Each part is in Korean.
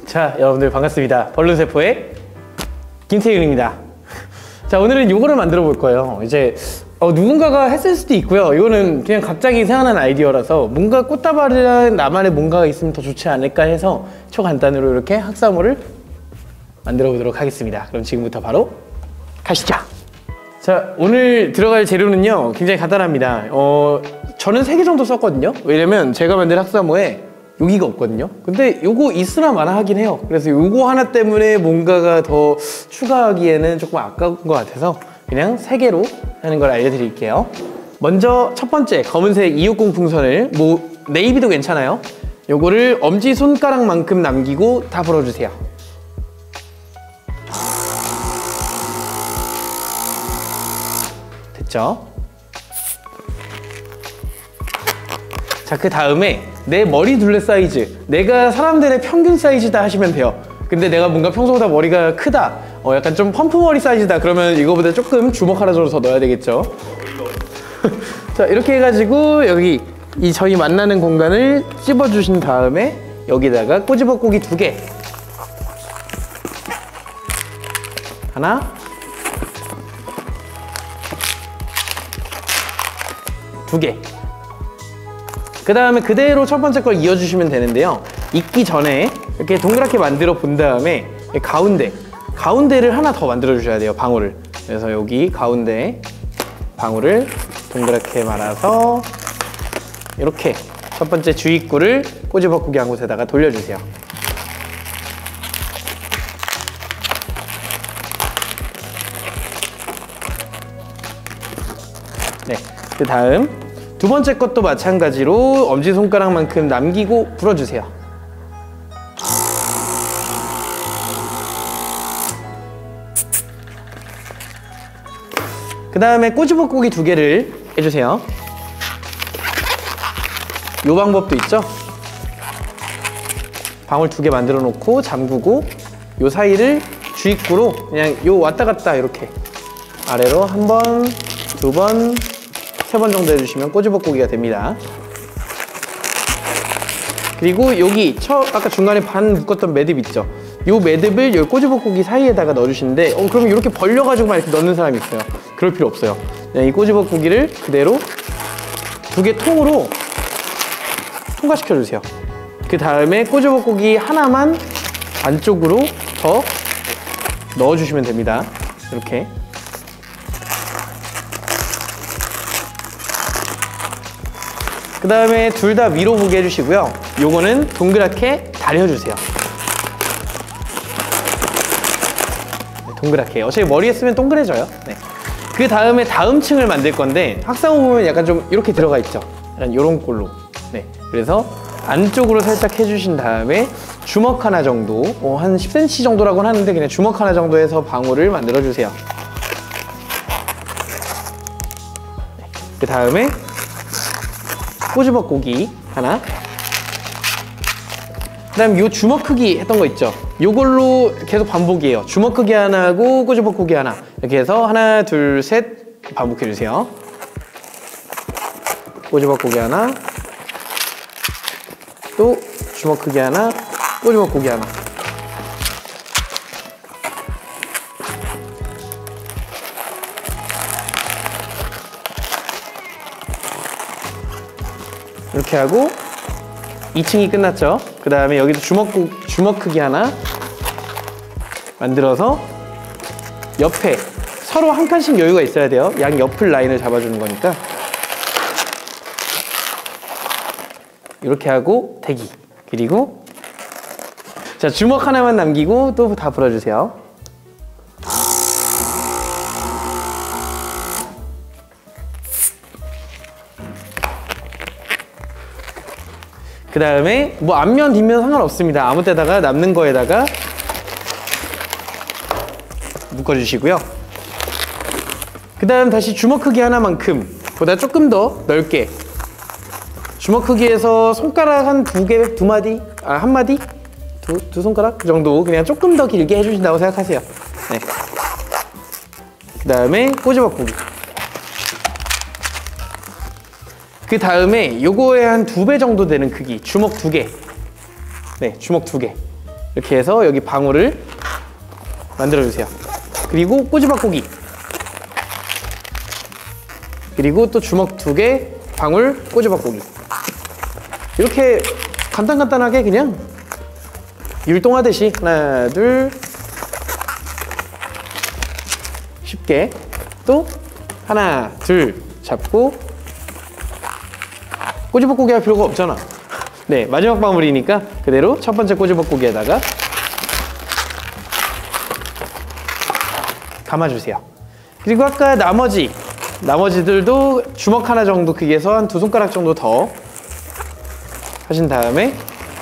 자, 여러분들 반갑습니다. 벌룬세포의 김태윤입니다. 자, 오늘은 요거를 만들어 볼 거예요. 이제 누군가가 했을 수도 있고요. 이거는 그냥 갑자기 생각난 아이디어라서 뭔가 꽃다발이랑 나만의 뭔가가 있으면 더 좋지 않을까 해서 초간단으로 이렇게 학사모를 만들어 보도록 하겠습니다. 그럼 지금부터 바로 가시죠. 자, 오늘 들어갈 재료는요 굉장히 간단합니다. 저는 3개 정도 썼거든요. 왜냐면 제가 만든 학사모에 여기가 없거든요. 근데 요거 있으나 마나 하긴 해요. 그래서 요거 하나 때문에 뭔가가 더 추가하기에는 조금 아까운 것 같아서 그냥 3개로 하는 걸 알려드릴게요. 먼저 첫 번째 검은색 260 풍선을, 뭐 네이비도 괜찮아요. 요거를 엄지손가락만큼 남기고 다 불어주세요. 됐죠? 자, 그 다음에 내 머리 둘레 사이즈, 내가 사람들의 평균 사이즈다 하시면 돼요. 근데 내가 뭔가 평소보다 머리가 크다, 약간 좀 펌프 머리 사이즈다 그러면 이거보다 조금 주먹 하나 정도 더 넣어야 되겠죠. 자, 이렇게 해가지고 여기 이 저희 만나는 공간을 찝어주신 다음에 여기다가 꼬집어고기 2개, 하나, 2개. 그 다음에 그대로 첫 번째 걸 이어주시면 되는데요. 익기 전에 이렇게 동그랗게 만들어 본 다음에 가운데를 하나 더 만들어 주셔야 돼요. 방울을. 그래서 여기 가운데 방울을 동그랗게 말아서 이렇게 첫 번째 주입구를 꼬집어꾸기 한 곳에다가 돌려주세요. 네, 그 다음 두 번째 것도 마찬가지로 엄지손가락만큼 남기고 불어주세요. 그 다음에 꼬집어꾸기 2개를 해주세요. 요 방법도 있죠? 방울 2개 만들어 놓고 잠그고 요 사이를 주입구로 그냥 요 왔다 갔다 이렇게 아래로 1번, 2번, 3번 정도 해주시면 꼬집어꾸기가 됩니다. 그리고 여기 아까 중간에 반 묶었던 매듭 있죠? 요 매듭을 여기 꼬집어꾸기 사이에다가 넣어주시는데 그러면 이렇게 벌려가지고만 이렇게 넣는 사람이 있어요. 그럴 필요 없어요. 그냥 이 꼬집어꾸기를 그대로 2개 통으로 통과시켜주세요. 그 다음에 꼬집어꾸기 하나만 안쪽으로 더 넣어주시면 됩니다. 이렇게. 그 다음에 둘 다 위로 보게 해주시고요. 요거는 동그랗게 다려주세요. 네, 동그랗게. 어차피 머리에 쓰면 동그래져요. 네. 그 다음에 다음 층을 만들 건데 학사모 보면 약간 좀 이렇게 들어가 있죠. 약간 요런 꼴로. 네. 그래서 안쪽으로 살짝 해주신 다음에 주먹 하나 정도, 한 10cm 정도라고는 하는데 그냥 주먹 하나 정도 해서 방울을 만들어주세요. 네. 그 다음에 꼬집어꾸기 하나, 그 다음 요 주먹 크기 했던 거 있죠? 요걸로 계속 반복이에요. 주먹 크기 하나 하고 꼬집어꾸기 하나, 이렇게 해서 하나, 둘, 셋 반복해주세요. 꼬집어꾸기 하나, 또 주먹 크기 하나, 꼬집어꾸기 하나. 이렇게 하고 2층이 끝났죠. 그 다음에 여기도 주먹 크기 하나 만들어서 옆에 서로 한 칸씩 여유가 있어야 돼요. 양 옆을 라인을 잡아주는 거니까 이렇게 하고 대기. 그리고 자, 주먹 하나만 남기고 또 다 불어주세요. 그 다음에 뭐 앞면 뒷면 상관없습니다. 아무 때다가 남는 거에다가 묶어주시고요. 그 다음 다시 주먹 크기 하나만큼 보다 조금 더 넓게 주먹 크기에서 손가락 한 2개, 2마디? 한 마디? 두 손가락? 그 정도 그냥 조금 더 길게 해주신다고 생각하세요. 네. 그 다음에 꼬집어꾸기. 그 다음에 요거에 한 2배 정도 되는 크기, 주먹 2개. 네, 주먹 2개. 이렇게 해서 여기 방울을 만들어주세요. 그리고 꼬지밥고기, 그리고 또 주먹 2개 방울 꼬지밥고기. 이렇게 간단하게 그냥 율동하듯이 하나 둘 쉽게 또 하나 둘 잡고, 꼬지밥고기 할 필요가 없잖아. 네, 마지막 방울이니까 그대로 첫 번째 꼬지밥고기에다가 감아주세요. 그리고 아까 나머지들도 주먹 하나 정도 크기에서 한 2손가락 정도 더 하신 다음에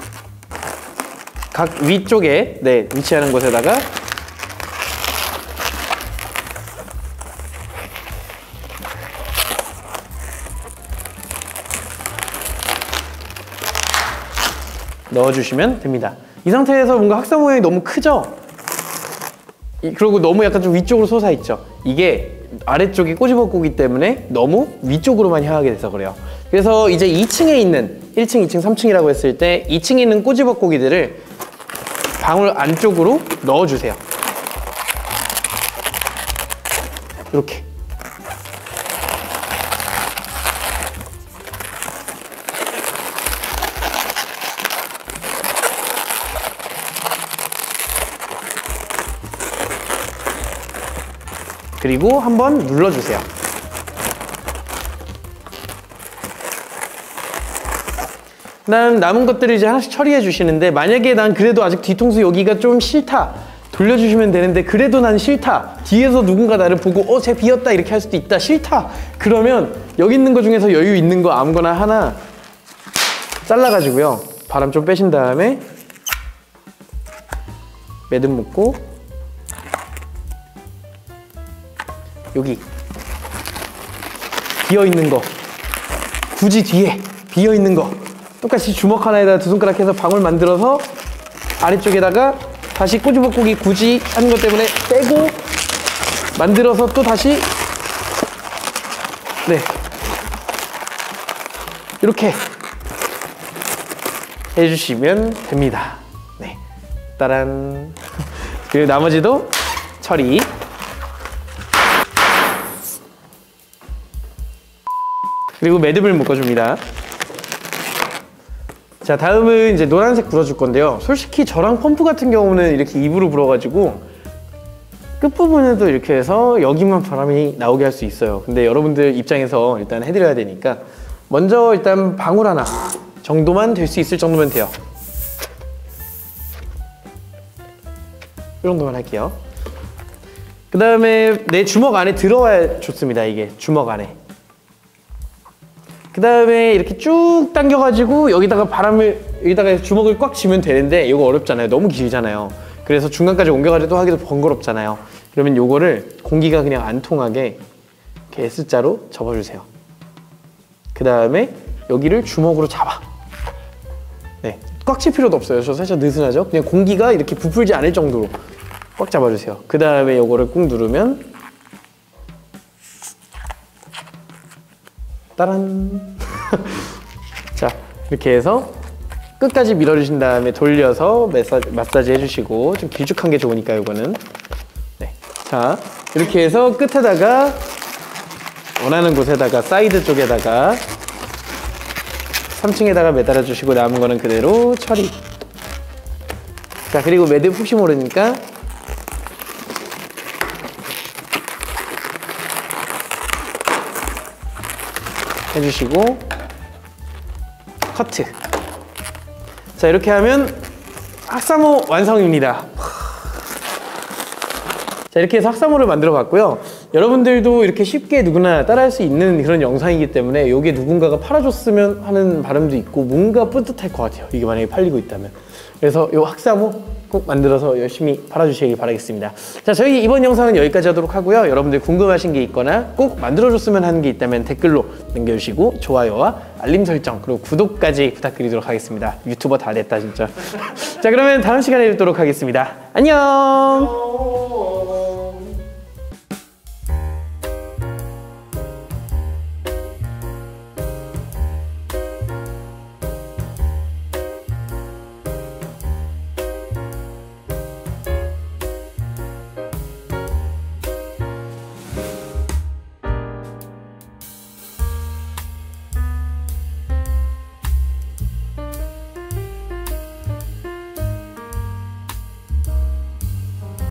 각 위쪽에 위치하는 곳에다가 넣어주시면 됩니다. 이 상태에서 뭔가 학사 모양이 너무 크죠? 그리고 너무 약간 좀 위쪽으로 솟아있죠? 이게 아래쪽이 꼬집어꾸기 때문에 너무 위쪽으로만 향하게 돼서 그래요. 그래서 이제 2층에 있는 1층, 2층, 3층이라고 했을 때 2층에 있는 꼬집어꾸기들을 방울 안쪽으로 넣어주세요. 이렇게. 그리고 한번 눌러주세요. 그다음 남은 것들을 이제 하나씩 처리해 주시는데, 만약에 난 그래도 아직 뒤통수 여기가 좀 싫다, 돌려주시면 되는데 그래도 난 싫다, 뒤에서 누군가 나를 보고 쟤 비었다 이렇게 할 수도 있다, 싫다, 그러면 여기 있는 거 중에서 여유 있는 거 아무거나 하나 잘라가지고요, 바람 좀 빼신 다음에 매듭 묶고 여기 비어있는 거, 굳이 뒤에 비어있는 거 똑같이 주먹 하나에다 2손가락 해서 방울 만들어서 아래쪽에다가 다시 꼬집어꾸기 굳이 하는 것 때문에 빼고 만들어서 또 다시 이렇게 해주시면 됩니다. 따란. 그리고 나머지도 처리. 그리고 매듭을 묶어줍니다. 자, 다음은 이제 노란색 불어줄 건데요. 솔직히 저랑 펌프 같은 경우는 이렇게 입으로 불어가지고 끝부분에도 이렇게 해서 여기만 바람이 나오게 할 수 있어요. 근데 여러분들 입장에서 일단 해드려야 되니까 먼저 일단 방울 하나 정도만 될 수 있을 정도면 돼요. 이 정도만 할게요. 그 다음에 내 주먹 안에 들어와야 좋습니다. 이게 주먹 안에. 그 다음에 이렇게 쭉 당겨가지고 여기다가 여기다가 주먹을 꽉 쥐면 되는데 이거 어렵잖아요. 너무 길잖아요. 그래서 중간까지 옮겨가지고 하기도 번거롭잖아요. 그러면 요거를 공기가 그냥 안 통하게 이렇게 S자로 접어주세요. 그 다음에 여기를 주먹으로 잡아. 꽉 칠 필요도 없어요. 저 살짝 느슨하죠? 그냥 공기가 이렇게 부풀지 않을 정도로 꽉 잡아주세요. 그 다음에 요거를 꾹 누르면 따란. 자, 이렇게 해서 끝까지 밀어주신 다음에 돌려서 마사지 해주시고, 좀 길쭉한 게 좋으니까 요거는. 자, 이렇게 해서 끝에다가 원하는 곳에다가 사이드 쪽에다가 3층에다가 매달아 주시고 남은 거는 그대로 처리. 자, 그리고 매듭 혹시 모르니까 해주시고 커트. 자, 이렇게 하면 학사모 완성입니다. 자, 이렇게 해서 학사모를 만들어 봤고요. 여러분들도 이렇게 쉽게 누구나 따라할 수 있는 그런 영상이기 때문에 이게 누군가가 팔아줬으면 하는 바람도 있고 뭔가 뿌듯할 것 같아요. 이게 만약에 팔리고 있다면. 그래서 이 학사모 꼭 만들어서 열심히 팔아주시길 바라겠습니다. 자, 저희 이번 영상은 여기까지 하도록 하고요. 여러분들 궁금하신 게 있거나 꼭 만들어줬으면 하는 게 있다면 댓글로 남겨주시고 좋아요와 알림 설정 그리고 구독까지 부탁드리도록 하겠습니다. 유튜버 다 됐다 진짜. 자, 그러면 다음 시간에 뵙도록 하겠습니다. 안녕.